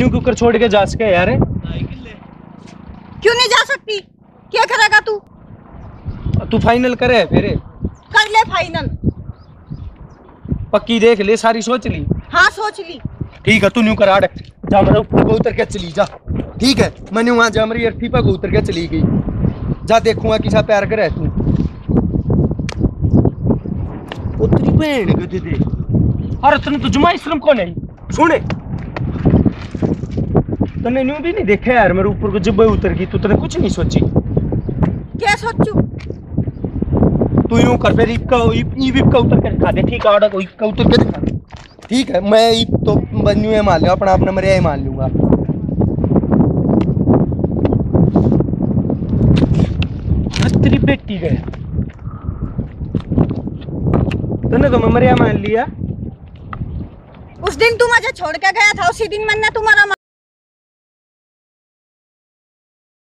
यूं क्यों कर छोड़ के जा सके यार? क्यों नहीं जा सकती? क्या करेगा तू? तू फाइनल करे फिर? कर ले फाइनल। पक्की देख ले, सारी सोच ली? हाँ सोच ली। ठीक है, तू न्यू कर आड़ जा, मेरे ऊपर को उतर के चली जा। ठीक है, मैंने वहां जा मेरी अर्थी पर उतर के चली गई। जा देखूंगा किसा प्यार करे तू। उतरी बहन के दे। अरे तने तो जुमा इस्लाम कौन है? सुने, तने न्यू भी नहीं देखा यार मेरे ऊपर को जब उतर गई, तू तने कुछ नहीं सोची? क्या सोचू? तू यूं कर फिर ईप का उतर के दिखा दे। ठीक है, आड़ा को ईप का उतर के दिखा दे। ठीक है, मैं ईप तो बनू है मान लूंगा, अपना अपना मरिया ही मान लूंगा। तेरी बेटी गए तूने तो मैं मरिया मान लिया। उस दिन तू मुझे छोड़ के गया था, उसी दिन मैंने तुम्हारा